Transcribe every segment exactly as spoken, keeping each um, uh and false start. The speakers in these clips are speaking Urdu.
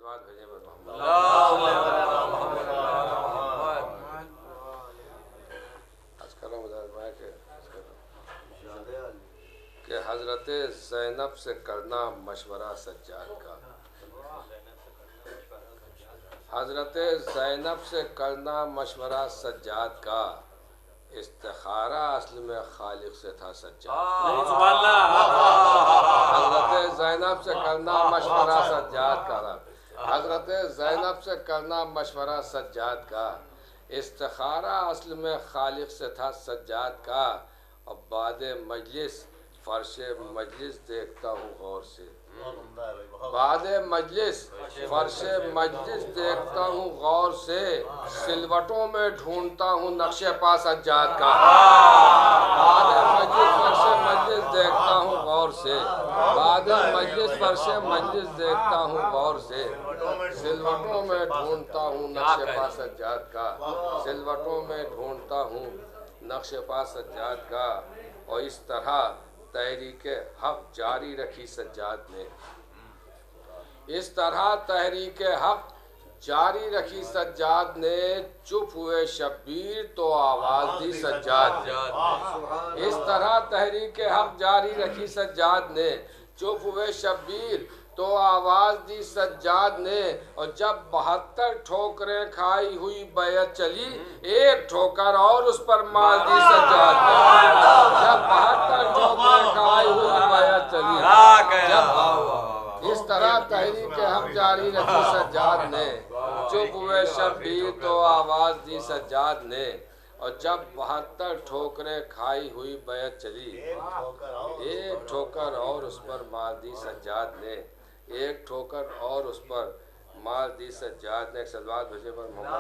سلوات بھیجیں پر محمد آج کر رہا ہوں مدار کہ کہ حضرت زینب سے کرنا مشورہ سجاد کا، حضرت زینب سے کرنا مشورہ سجاد کا، استخارہ اصل میں خالق سے تھا سجاد۔ حضرت زینب سے کرنا مشورہ سجاد کا، حضرت زینب سے کرنا مشورہ سجاد کا، استخارہ اصل میں خالق سے تھا سجاد کا، اور بعد مجلس فرش مجلس دیکھتا ہوں غور سے، بعد مجلس فرش مجلس دیکھتا ہوں غور سے، سلوٹوں میں ڈھونڈتا ہوں نقش پا سجاد کا، بعد مجلس فرش مجلس دیکھتا ہوں غور سے، بعد مجلس فرش مجلس دیکھتا ہوں غور سے، سلوٹوں میں ڈھونڈتا ہوں نقش پا سجاد کا، سلوٹوں میں ڈھونڈتا ہوں نقش پا سجاد کا، اور اس طرح تحریک حق جاری رکھی سجاد نے، اس طرح تحریک حق جاری رکھی سجاد نے، چپ ہوئے شبیر تو آواز دی سجاد نے، اس طرح تحریک حق جاری رکھی سجاد نے، چپ ہوئے شبیر تو آواز دی سجاد نے، اور جب بہتر ٹھوکریں کھائی ہوئی بیعت چلی، ایک ٹھوکر اور اس پر مار دی سجاد نے، جب بہتر ٹھوکریں کھائی ہوئی بیعت چلی، جب اس طرح تحریک حق جاری رکھی سجاد نے، چپ ہوئے شبیر تو آواز دی سجاد نے، اور جب بہتر ٹھوکریں کھائی ہوئی بیعت چلی، ایک ٹھوکر اور اس پر مار دی سجاد نے، ایک ٹھوکر اور اس پر مار دی سجاد نے۔ ایک سلوات بھیجے پر محمد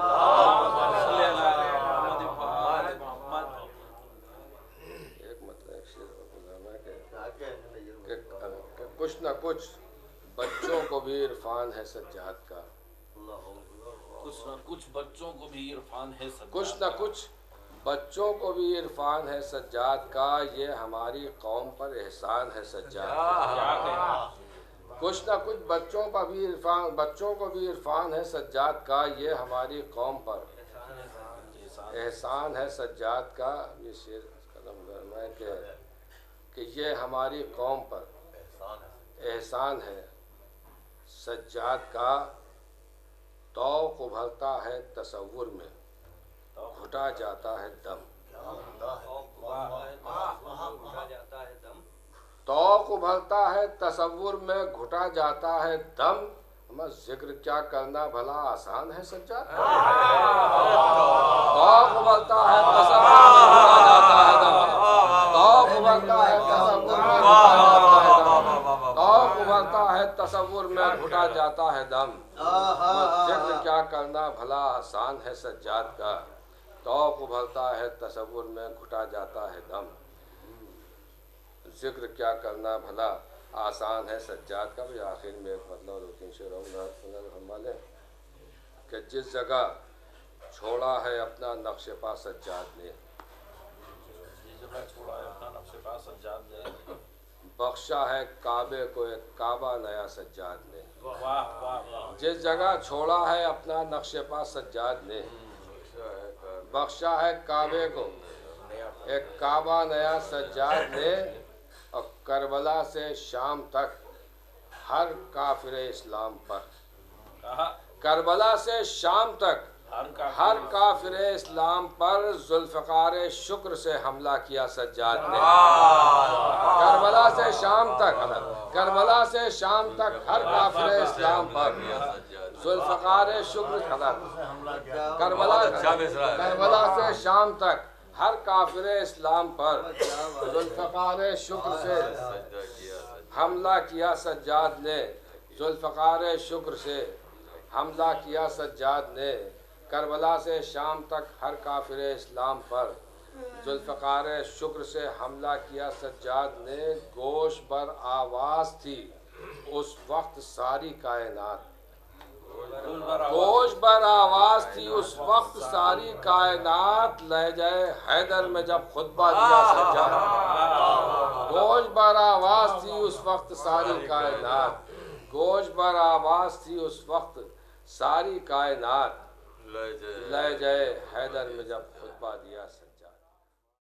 ایک مطلب ایک شعر گزارنا کہ کچھ نہ کچھ بچوں کو بھی عرفان ہے سجاد کا، کچھ نہ کچھ بچوں کو بھی عرفان ہے سجاد، کچھ نہ کچھ بچوں کو بھی عرفان ہے سجاد کا، یہ ہماری قوم پر احسان ہے سجاد کا، کچھ نہ کچھ بچوں پر بھی عرفان بچوں کو بھی عرفان ہے سجاد کا، یہ ہماری قوم پر احسان ہے سجاد کا، یہ شعر قلم گرما ہے کہ کہ یہ ہماری قوم پر احسان ہے سجاد کا، توق ابھرتا ہے تصور میں گھٹا جاتا ہے دم، توق ابھرتا ہے تصور میں گھٹا جاتا ہے دم، ہمیں ذکر کیا کرنا بھلا آسان ہے سجاد، توق ابھرتا ہے تصور میں گھٹا جاتا ہے دم، توق ابھرتا ہے تصور میں گھٹا جاتا ہے دم، توق ابھرتا ہے تصور میں گھٹا جاتا ہے دم، ذکر کیا کرنا بھلا آسان ہے سجاد کا، توق ابھرتا ہے تصور میں گھٹا جاتا ہے دم، ذکر کیا کرنا بھلا آسان ہے سجاد کا۔ بھی آخر میں ایک مطلب اور دو تین شعروں فرما لیں کہ جس جگہ چھوڑا ہے اپنا نقش پا سجاد نے، جس جگہ چھوڑا ہے اپنا نقش پا سجاد نے، بخشا ہے کعبے کو ایک کعبہ نیا سجاد نے، واہ واہ واہ، جس جگہ چھوڑا ہے اپنا نقش پا سجاد نے، بخشا ہے کعبے کو ایک کعبہ نیا سجاد نے، اور کربلا سے شام تک ہر کافر اسلام پر، کربلا سے شام تک ہر کافر اسلام پر ذوالفقار شکر سے حملہ کیا سجاد نے، کربلا سے شام تک کربلا سے شام تک ہر کافر اسلام پر ذوالفقار شکر کربلا کربلا سے شام تک ہر کافر اسلام پر ذوالفقار شکر سے حملہ کیا سجاد نے، ذوالفقار شکر سے حملہ کیا سجاد نے، کربلا سے شام تک ہر کافر اسلام پر ذوالفقار شکر سے حملہ کیا سجاد نے، گوش بر آواز تھی اس وقت ساری کائنات، گوش بر آواز تھی اس وقت ساری کائنات، لہجہ حیدر میں جب خطبہ دیا سجاد، گوش بر آواز تھی اس وقت ساری کائنات، گوش پر آواز تھی اس وقت ساری کائنات لے جائے لے جائے حیدر میں جب خطبہ دیا سر